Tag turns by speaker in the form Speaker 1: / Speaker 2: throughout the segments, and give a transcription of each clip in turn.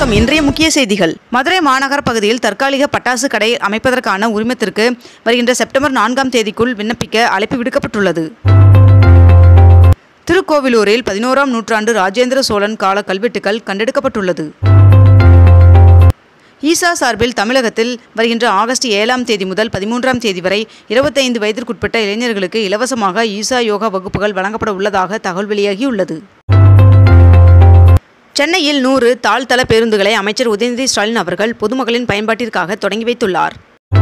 Speaker 1: வணக்கம். இன்றைய முக்கிய செய்திகள். மதுரை மாநகர பகுதியில் தற்காலிக பட்டாசு கடை அமைப்பதற்கான உரிமத்திற்கு வருகின்ற செப்டம்பர் 4ஆம் தேதிக்குள் விண்ணப்பிக்க அழைப்பு விடுக்கப்பட்டுள்ளது. திருக்கோவிலூரில் 11ஆம் நூற்றாண்டு ராஜேந்திர சோழன் கால கல்வெட்டுகள் கண்டெடுக்கப்பட்டுள்ளது. ஈசா சார்பில் தமிழகத்தில் வருகின்ற ஆகஸ்ட் 7ஆம் தேதி முதல் 13ஆம் தேதி வரை 25 வயதிற்குட்பட்ட இளைஞர்களுக்கு இலவசமாக ஈசா யோகா வகுப்புகள் வழங்கப்பட உள்ளதாக தகவல் வெளியாகியுள்ளது. சென்னையில் 100 தாழ்தள பேருந்துகளை அமைச்சர் உதயநிதி ஸ்டாலின் அவர்கள் பொதுமக்களின் பயன்பாட்டிற்காக தொடங்கி வைத்துள்ளார்.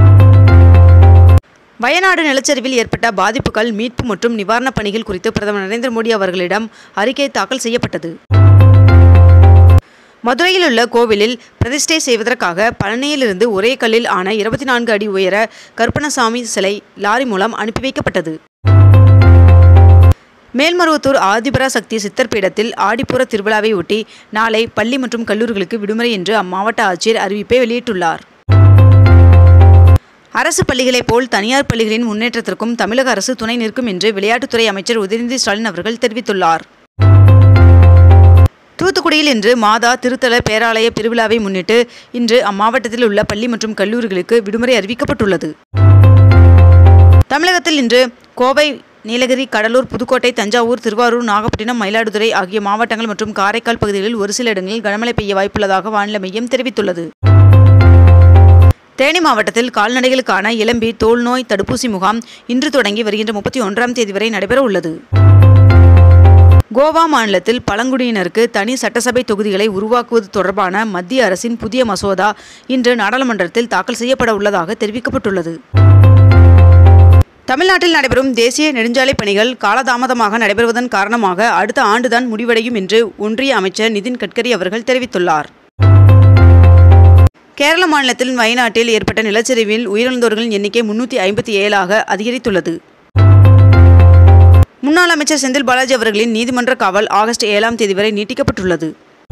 Speaker 1: வயநாடு நிலச்சரிவில் ஏற்பட்ட பாதிப்புகள், மீட்பு மற்றும் நிவாரணப் பணிகள் குறித்து பிரதமர் நரேந்திர மோடி அவர்களிடம் அறிக்கை தாக்கல் செய்யப்பட்டது. மதுரையில் உள்ள கோவிலில் பிரதிஷ்டை செய்வதற்காக பழனியிலிருந்து ஒரே கல்லில் ஆன 24 அடி உயர கருப்பணசாமி சிலை லாரி மூலம் அனுப்பி வைக்கப்பட்டது. மேல்மருவத்தூர் ஆதிபராசக்தி சித்தர் பீடத்தில் ஆடிப்புற திருவிழாவை ஒட்டி நாளை பள்ளி மற்றும் கல்லூரிகளுக்கு விடுமுறை என்று அம்மாவட்ட ஆட்சியர் அறிவிப்பை வெளியிட்டுள்ளார். அரசு பள்ளிகளைப் போல் தனியார் பள்ளிகளின் முன்னேற்றத்திற்கும் தமிழக அரசு துணை நிற்கும் என்று விளையாட்டுத்துறை அமைச்சர் உதயநிதி ஸ்டாலின் அவர்கள் தெரிவித்துள்ளார். தூத்துக்குடியில் இன்று மாதா திருத்தல பேராலய பெருவிழாவை முன்னிட்டு இன்று அம்மாவட்டத்தில் உள்ள பள்ளி மற்றும் கல்லூரிகளுக்கு விடுமுறை அறிவிக்கப்பட்டுள்ளது. தமிழகத்தில் இன்று கோவை, நீலகிரி, கடலூர், புதுக்கோட்டை, தஞ்சாவூர், திருவாரூர், நாகப்பட்டினம், மயிலாடுதுறை ஆகிய மாவட்டங்கள் மற்றும் காரைக்கால் பகுதிகளில் ஒரு சில இடங்களில் கனமழை பெய்ய வாய்ப்புள்ளதாக வானிலை மையம் தெரிவித்துள்ளது. தேனி மாவட்டத்தில் கால்நடைகளுக்கான இளம்பி தோல் நோய் தடுப்பூசி முகாம் இன்று தொடங்கி வருகின்ற 31ஆம் தேதி வரை நடைபெற உள்ளது. கோவா மாநிலத்தில் பழங்குடியினருக்கு தனி சட்டசபை தொகுதிகளை உருவாக்குவது தொடர்பான மத்திய அரசின் புதிய மசோதா இன்று நாடாளுமன்றத்தில் தாக்கல் செய்யப்பட உள்ளதாக தெரிவிக்கப்பட்டுள்ளது. தமிழ்நாட்டில் நடைபெறும் தேசிய நெடுஞ்சாலை பணிகள் காலதாமதமாக நடைபெறுவதன் காரணமாக அடுத்த ஆண்டுதான் முடிவடையும் என்று ஒன்றிய அமைச்சர் நிதின் கட்கரி அவர்கள் தெரிவித்துள்ளார். கேரள மாநிலத்தில் வயநாட்டில் ஏற்பட்ட நிலச்சரிவில் உயிரிழந்தோர்களின் எண்ணிக்கை 357ஆக அதிகரித்துள்ளது. முன்னாள் அமைச்சர் செந்தில் பாலாஜி அவர்களின் நீதிமன்ற காவல் ஆகஸ்ட் 7ஆம் தேதி வரை நீட்டிக்கப்பட்டுள்ளது.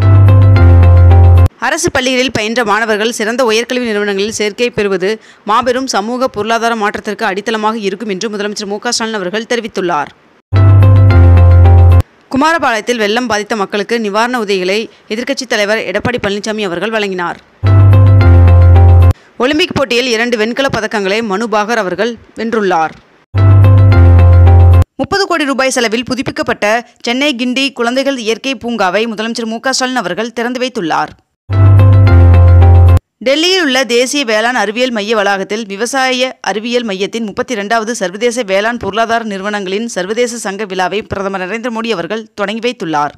Speaker 1: அரசு பள்ளிகளில் பயின்ற மாணவர்கள் சிறந்த உயர்கல்வி நிறுவனங்களில் சேர்க்கை பெறுவது மாபெரும் சமூக பொருளாதார மாற்றத்திற்கு அடித்தளமாக இருக்கும் என்று முதலமைச்சர் மு க ஸ்டாலின் அவர்கள் தெரிவித்துள்ளார். குமாரபாளையத்தில் வெள்ளம் பாதித்த மக்களுக்கு நிவாரண உதவிகளை எதிர்க்கட்சித் தலைவர் எடப்பாடி பழனிசாமி அவர்கள் வழங்கினார். ஒலிம்பிக் போட்டியில் 2 வெண்கலப் பதக்கங்களை மனு பாகர் அவர்கள் வென்றுள்ளார். 30 கோடி ரூபாய் செலவில் புதுப்பிக்கப்பட்ட சென்னை கிண்டி குழந்தைகள் இயற்கை பூங்காவை முதலமைச்சர் மு க ஸ்டாலின் அவர்கள் திறந்து வைத்துள்ளார். டெல்லியில் உள்ள தேசிய வேளாண் அறிவியல் மைய வளாகத்தில் விவசாய அறிவியல் மையத்தின் 32வது சர்வதேச வேளாண் பொருளாதார நிறுவனங்களின் சர்வதேச சங்க விழாவை பிரதமர் நரேந்திர மோடி அவர்கள் தொடங்கி வைத்துள்ளார்.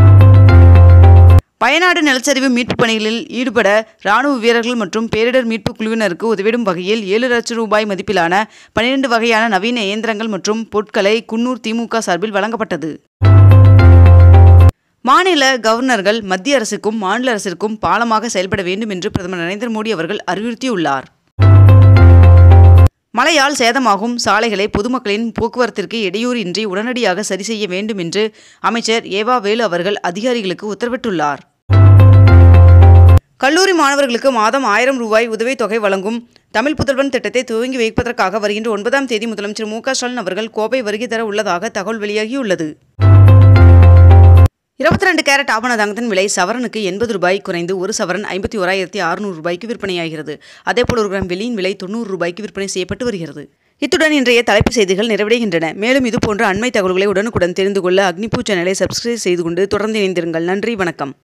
Speaker 1: வயநாடு நிலச்சரிவு மீட்புப் பணிகளில் ஈடுபட ராணுவ வீரர்கள் மற்றும் பேரிடர் மீட்பு குழுவினருக்கு உதவிடும் வகையில் 7 லட்சம் ரூபாய் மதிப்பிலான 12 வகையான நவீன இயந்திரங்கள் மற்றும் பொருட்களை குன்னூர் திமுக சார்பில் வழங்கப்பட்டது. மாநில கவர்னர்கள் மத்திய அரசுக்கும் மாநில அரசிற்கும் பாலமாக செயல்பட வேண்டும் என்று பிரதமர் நரேந்திர மோடி அவர்கள் அறிவுறுத்தியுள்ளார். மழையால் சேதமாகும் சாலைகளை பொதுமக்களின் போக்குவரத்திற்கு இடையூறு இன்றி உடனடியாக சரி செய்ய வேண்டும் என்று அமைச்சர் ஏவா வேலு அவர்கள் அதிகாரிகளுக்கு உத்தரவிட்டுள்ளார். கல்லூரி மாணவர்களுக்கு மாதம் 1000 ரூபாய் உதவித்தொகை வழங்கும் தமிழ் புதல்வன் திட்டத்தை துவங்கி வைப்பதற்காக வருகின்ற 9ஆம் தேதி முதலமைச்சர் மு க ஸ்டாலின் அவர்கள் கோவை வருகை தர உள்ளதாக தகவல் வெளியாகியுள்ளது. 22 கேரட் ஆபண தங்கத்தின் விலை சவரனுக்கு 80 ரூபாய் குறைந்து ஒரு சவரன் 51,600 ரூபாய்க்கு விற்பனையாகிறது. அதேபோல் 1 கிராம் வெள்ளியின் விலை 90 ரூபாய்க்கு விற்பனை செய்யப்பட்டு வருகிறது. இத்துடன் இன்றைய தலைப்புச் செய்திகள் நிறைவடைகின்றன. மேலும் இதுபோன்ற அண்மை தகவல்களை உடனுக்குடன் தெரிந்து கொள்ள அக்னிபூ சேனலை சப்ஸ்கிரைப் செய்து கொண்டு தொடர்ந்து இணைந்திருங்கள். நன்றி, வணக்கம்.